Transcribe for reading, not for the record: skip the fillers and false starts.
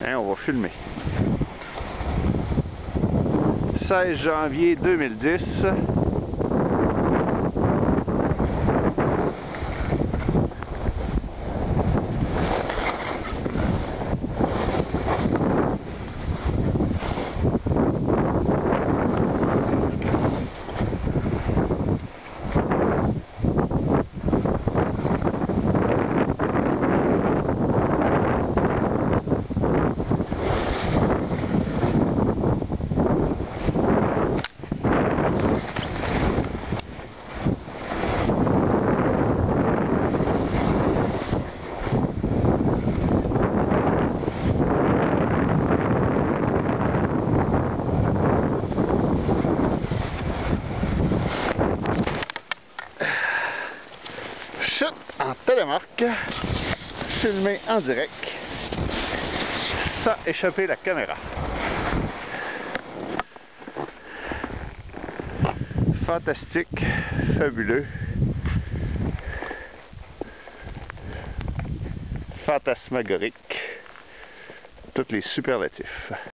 Hein, on va filmer. 16 janvier 2010. Chute en télémarque, filmé en direct, sans échapper la caméra. Fantastique, fabuleux, fantasmagorique, tous les superlatifs.